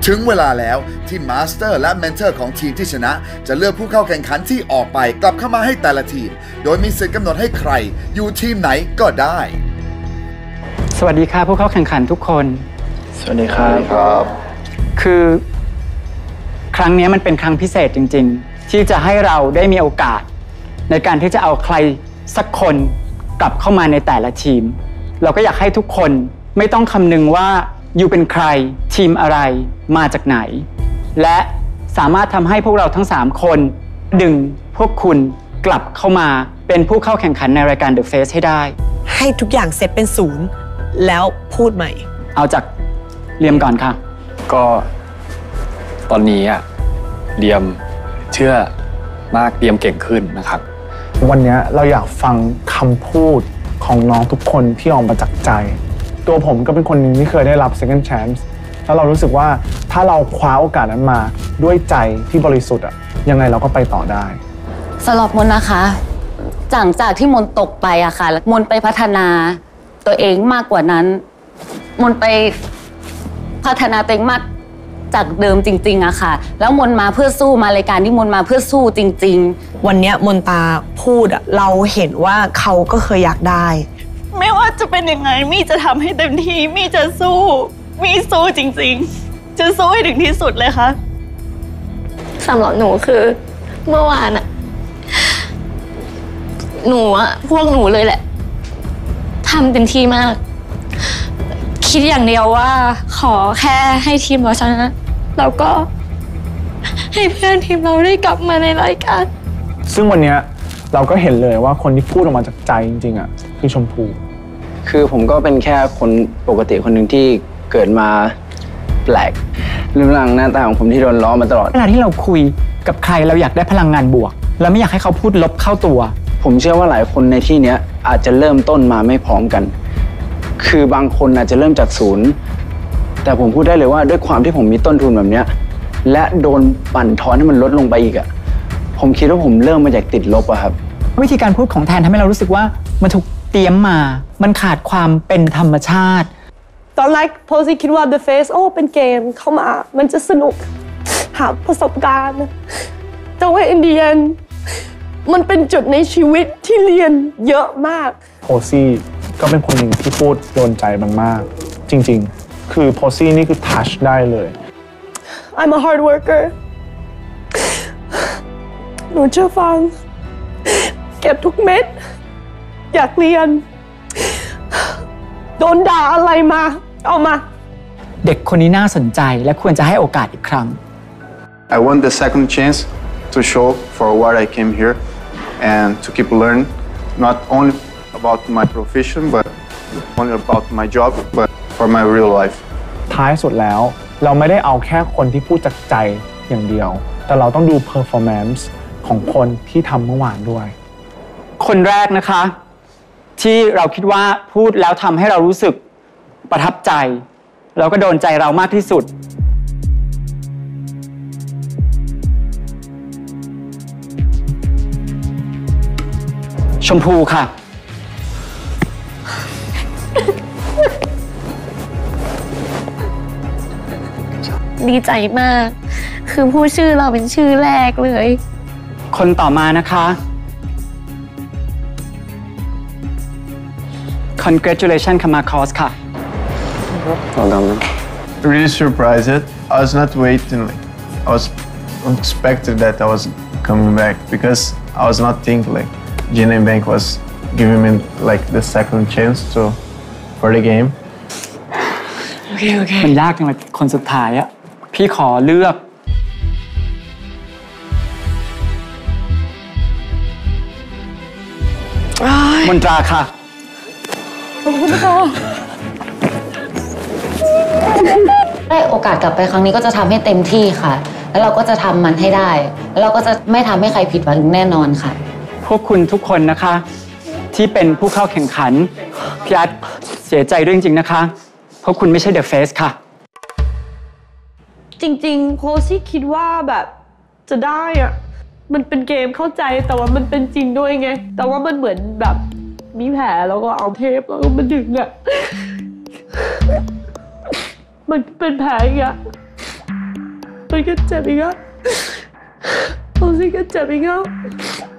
ถึงเวลาแล้วที่มาสเตอร์และเมนเทอร์ของทีมที่ชนะจะเลือกผู้เข้าแข่งขันที่ออกไปกลับเข้ามาให้แต่ละทีมโดยมีสิทธิกำหนดให้ใครอยู่ทีมไหนก็ได้สวัสดีค่ะผู้เข้าแข่งขันทุกคนสวัสดีครับคือครั้งนี้มันเป็นครั้งพิเศษจริงๆที่จะให้เราได้มีโอกาสในการที่จะเอาใครสักคนกลับเข้ามาในแต่ละทีมเราก็อยากให้ทุกคนไม่ต้องคำนึงว่าอยู่เป็นใครทีมอะไรมาจากไหนและสามารถทำให้พวกเราทั้ง3คนดึงพวกคุณกลับเข้ามาเป็นผู้เข้าแข่งขันในรายการ The Face ให้ได้ให้ทุกอย่างเสร็จเป็นศูนย์แล้วพูดใหม่เอาจากเรียมก่อนค่ะก็ตอนนี้เรียมเชื่อมากเรียมเก่งขึ้นนะครับวันนี้เราอยากฟังคำพูดของน้องทุกคนที่ออกมาจากใจตัวผมก็เป็นคนนึงที่เคยได้รับ second chance แล้วเรารู้สึกว่าถ้าเราคว้าโอกาสนั้นมาด้วยใจที่บริสุทธิ์ยังไงเราก็ไปต่อได้สำหรับมนนะคะจากที่มนตกไปค่ะมนไปพัฒนาตัวเองมากกว่านั้นมนไปพัฒนาตัวเองมากจากเดิมจริงๆค่ะแล้วมนมาเพื่อสู้มารายการที่มนมาเพื่อสู้จริงๆวันนี้มนตาพูดเราเห็นว่าเขาก็เคยอยากได้ไม่ว่าจะเป็นยังไงมี่จะทำให้เต็มที่มี่จะสู้มี่สู้จริงๆจะสู้ให้ถึงที่สุดเลยค่ะสำหรับหนูคือเมื่อวานหนูพวกหนูเลยแหละทำเต็มที่มากคิดอย่างเดียวว่าขอแค่ให้ทีมเราชนะแล้วก็ให้เพื่อนทีมเราได้กลับมาในรายการซึ่งวันนี้เราก็เห็นเลยว่าคนที่พูดออกมาจากใจจริงๆคือชมพูคือผมก็เป็นแค่คนปกติคนหนึ่งที่เกิดมาแปลกรูปร่างหน้าตาของผมที่โดนล้อมาตลอดเวลาที่เราคุยกับใครเราอยากได้พลังงานบวกเราไม่อยากให้เขาพูดลบเข้าตัวผมเชื่อว่าหลายคนในที่นี้อาจจะเริ่มต้นมาไม่พร้อมกันคือบางคนอาจจะเริ่มจากศูนย์แต่ผมพูดได้เลยว่าด้วยความที่ผมมีต้นทุนแบบนี้และโดนปั่นทอนให้มันลดลงไปอีกผมคิดว่าผมเริ่มมาจากติดลบครับวิธีการพูดของแทนทำให้เรารู้สึกว่ามันถูกเตรียมมามันขาดความเป็นธรรมชาติตอนแรกโพสิคิดว่า The Face เป็นเกมเข้ามามันจะสนุกหาประสบการณ์แต่ว่าอินเดียนมันเป็นจุดในชีวิตที่เรียนเยอะมากโพซี่ก็เป็นคนหนึ่งที่พูดโดนใจมากๆจริงๆคือโพซี่นี่คือทัชได้เลย I'm a hard worker หนูเชื่อฟังเก็บทุกเม็ดอยากเรียนโดนด่าอะไรมาเอามาเด็กคนนี้น่าสนใจและควรจะให้โอกาสอีกครั้ง I want the second chance to show for what I came here and to keep learning not only about my profession but only about my job but for my real life ท้ายสุดแล้วเราไม่ได้เอาแค่คนที่พูดจากใจอย่างเดียวแต่เราต้องดู performance ของคนที่ทำเมื่อวานด้วยคนแรกนะคะที่เราคิดว่าพูดแล้วทำให้เรารู้สึกประทับใจแล้วก็โดนใจเรามากที่สุดชมพูค่ะดีใจมากคือพูดชื่อเราเป็นชื่อแรกเลยคนต่อมานะคะ Congratulations ค่ะมาคอสค่ะ Really surprised. I was not waiting. I was unexpected that I was coming back because I was not thinking like Gina Bank was giving me like the second chance for the game. Okay. มันยากจังเลยคนสุดท้ายพี่ขอเลือกมนตราค่ะขอบคุณค่ะได้โอกาสกลับไปครั้งนี้ก็จะทำให้เต็มที่ค่ะแล้วเราก็จะทำมันให้ได้แล้วเราก็จะไม่ทำให้ใครผิดหวังแน่นอนค่ะพวกคุณทุกคนนะคะที่เป็นผู้เข้าแข่งขันพี่อาร์ตเสียใจด้วยจริงๆนะคะพวกคุณไม่ใช่ The Face ค่ะจริงๆโพซี่คิดว่าแบบจะได้มันเป็นเกมเข้าใจแต่ว่ามันเป็นจริงด้วยไงแต่ว่ามันเหมือนแบบมีแผลแล้วก็เอาเทปแล้วก็มาดึงมันเป็นแผลอย่างเงี้ยมันก็เจ็บอีกอ่ะโอซี่ก็เจ็บอีกอ่ะ